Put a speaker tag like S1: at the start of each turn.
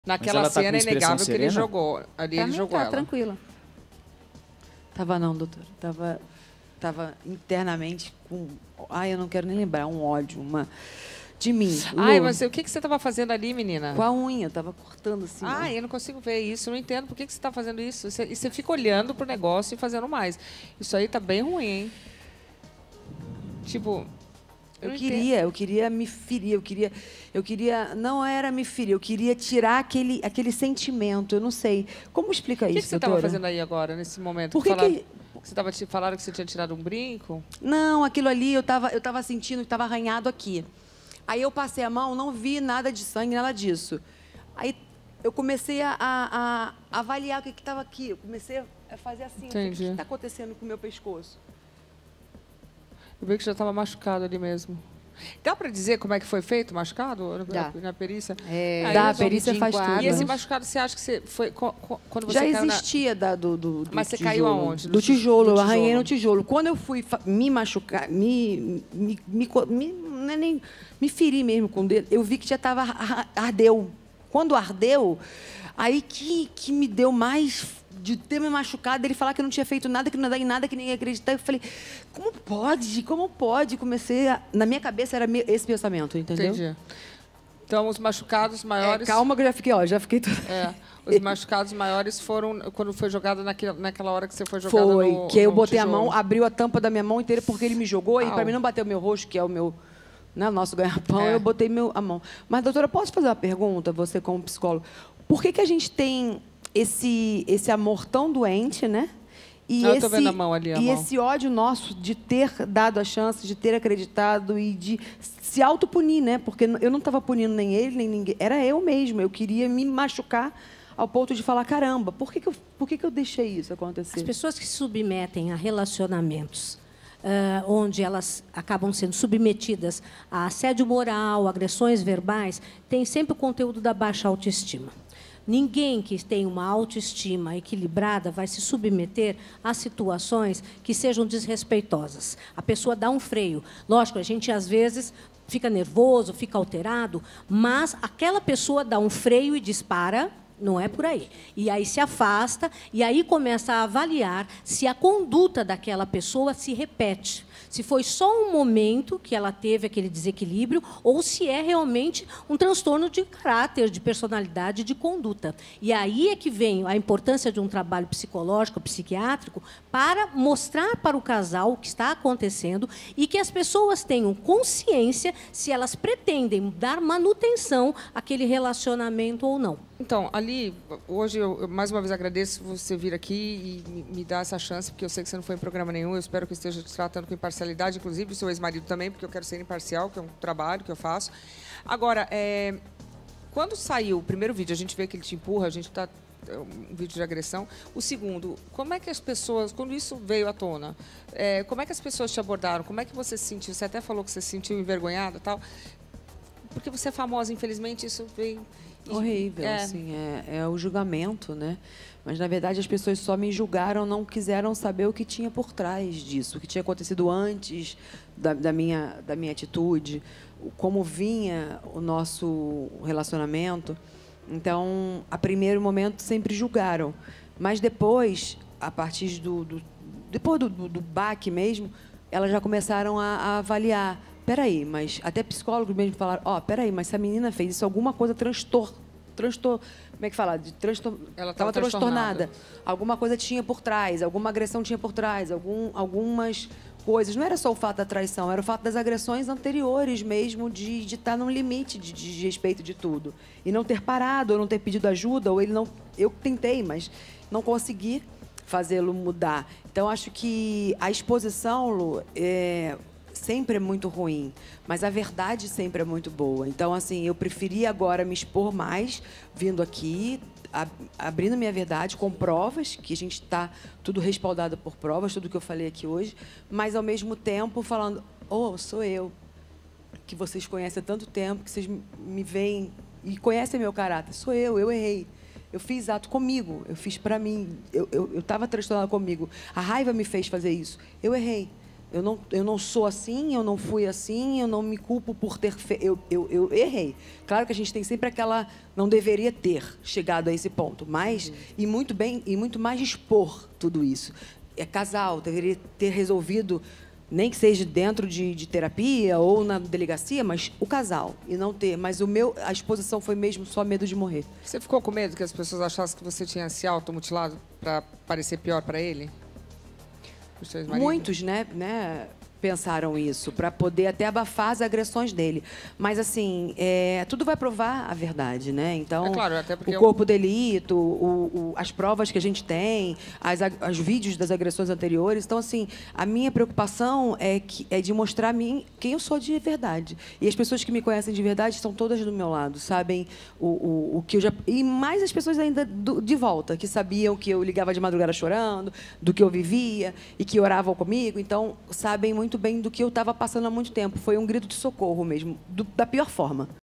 S1: Naquela cena é inegável que ele
S2: serena?
S1: jogou. Ali ele jogou ela.
S3: Tranquila.
S4: Tava não, doutor. Tava internamente com... Ai, eu não quero nem lembrar. Um ódio, de mim.
S1: Ai,
S4: Lu,
S1: mas o que você estava fazendo ali, menina?
S4: com a unha, eu tava cortando assim. ó.
S1: Eu não consigo ver isso. Eu não entendo por que você está fazendo isso. E você fica olhando pro negócio e fazendo mais. Isso aí tá bem ruim, hein? Tipo...
S4: Eu queria me ferir, eu queria, não era me ferir, eu queria tirar aquele sentimento, eu não sei. Como explica
S1: O que
S4: isso,
S1: você estava fazendo aí agora, nesse momento?
S4: Por que
S1: Falaram que você tinha tirado um brinco?
S4: Não, aquilo ali, eu tava sentindo que estava arranhado aqui. Aí eu passei a mão, não vi nada de sangue, nada disso. Aí eu comecei a avaliar o que estava aqui, eu comecei a fazer assim, o que está acontecendo com o meu pescoço?
S1: Eu vi que já estava machucado ali mesmo. Dá para dizer como é que foi feito o machucado na perícia?
S4: A perícia faz tudo.
S1: E esse machucado, você acha que você foi quando você
S4: já
S1: caiu
S4: existia do
S1: Mas você
S4: tijolo,
S1: caiu aonde?
S4: Do tijolo, eu arranhei no tijolo. Quando eu fui me machucar, me feri mesmo com o dedo, eu vi que já ardeu. Quando ardeu, aí que me deu mais de ter me machucado, ele falar que eu não tinha feito nada, que não ia dar em nada, que ninguém ia acreditar. Eu falei, como pode? Como pode? Na minha cabeça era esse pensamento, entendeu?
S1: Entendi. Então, os machucados maiores...
S4: calma que eu já fiquei toda...
S1: Os machucados maiores foram quando foi jogado naquela hora que você foi jogado
S4: Foi, que eu botei
S1: tijolo.
S4: a mão, abriu a tampa da minha mão inteira porque ele me jogou e para mim não bater o meu rosto, que é o meu... nosso ganha-pão, eu botei a mão. Mas, doutora, posso fazer uma pergunta, você como psicólogo? Por que a gente tem esse amor tão doente, né?
S1: Eu tô vendo a mão ali,
S4: esse ódio nosso de ter dado a chance, de ter acreditado e de se autopunir, né? Porque eu não estava punindo nem ele, nem ninguém. Era eu mesma. Eu queria me machucar ao ponto de falar, caramba, por que eu deixei isso acontecer?
S3: As pessoas que se submetem a relacionamentos onde elas acabam sendo submetidas a assédio moral, agressões verbais, têm sempre o conteúdo da baixa autoestima. Ninguém que tem uma autoestima equilibrada vai se submeter a situações que sejam desrespeitosas. A pessoa dá um freio. Lógico, a gente, às vezes, fica nervoso, fica alterado, mas aquela pessoa dá um freio e dispara. Não é por aí. E aí se afasta, e aí começa a avaliar se a conduta daquela pessoa se repete. Se foi só um momento que ela teve aquele desequilíbrio ou se é realmente um transtorno de caráter, de personalidade, de conduta. E aí é que vem a importância de um trabalho psicológico, psiquiátrico, para mostrar para o casal o que está acontecendo e que as pessoas tenham consciência se elas pretendem dar manutenção àquele relacionamento ou não.
S1: Então, ali, hoje, eu mais uma vez agradeço você vir aqui e me dar essa chance, porque eu sei que você não foi em programa nenhum, eu espero que eu esteja te tratando com imparcialidade, inclusive o seu ex-marido também, porque eu quero ser imparcial, que é um trabalho que eu faço. Agora, quando saiu o primeiro vídeo, a gente vê que ele te empurra, a gente está... um vídeo de agressão. O segundo, como é que as pessoas, quando isso veio à tona, como é que as pessoas te abordaram? Como é que você se sentiu? Você até falou que você se sentiu envergonhada e tal. Porque você é famosa, infelizmente, isso veio...
S4: Horrível, assim, é o julgamento, né? Mas, na verdade, as pessoas só me julgaram, não quiseram saber o que tinha por trás disso, o que tinha acontecido antes da minha atitude, como vinha o nosso relacionamento. Então, a primeiro momento, sempre julgaram. Mas depois, a partir depois do baque mesmo, elas já começaram a avaliar. Peraí, mas até psicólogos mesmo falaram, peraí, mas se a menina fez isso, alguma coisa como é que fala? Ela estava transtornada. Alguma coisa tinha por trás, alguma agressão tinha por trás, algumas coisas. Não era só o fato da traição, era o fato das agressões anteriores mesmo, de estar num limite de respeito de tudo. E não ter parado, ou não ter pedido ajuda, ou ele não... Eu tentei, mas não consegui fazê-lo mudar. Então, acho que a exposição, Lu, sempre é muito ruim, mas a verdade sempre é muito boa. Então, assim, eu preferi agora me expor mais, vindo aqui, abrindo minha verdade com provas, que a gente está tudo respaldado por provas, tudo que eu falei aqui hoje, mas, ao mesmo tempo, falando, sou eu, que vocês conhecem há tanto tempo, que vocês me veem e conhecem meu caráter. Sou eu errei. Eu fiz ato comigo, eu fiz para mim, eu estava transtornada comigo. A raiva me fez fazer isso. Eu errei. Eu não sou assim, eu não fui assim, eu não me culpo por ter feito. Eu errei. Claro que a gente tem sempre aquela... Não deveria ter chegado a esse ponto, mas... E muito bem, e muito mais expor tudo isso. É casal, deveria ter resolvido, nem que seja dentro de terapia ou na delegacia, mas o casal. E não ter. Mas a exposição foi mesmo só medo de morrer.
S1: Você ficou com medo que as pessoas achassem que você tinha se automutilado para parecer pior para ele?
S4: Muitos, né, pensaram isso, para poder até abafar as agressões dele. Mas, assim, tudo vai provar a verdade, né? Então,
S1: claro, até porque
S4: o corpo delito, as provas que a gente tem, os vídeos das agressões anteriores. Então, assim, a minha preocupação é de mostrar a mim quem eu sou de verdade. E as pessoas que me conhecem de verdade estão todas do meu lado, sabem o que eu já... E mais as pessoas ainda de volta, que sabiam que eu ligava de madrugada chorando, do que eu vivia e que oravam comigo. Então, sabem muito bem do que eu estava passando há muito tempo. Foi um grito de socorro mesmo, da pior forma.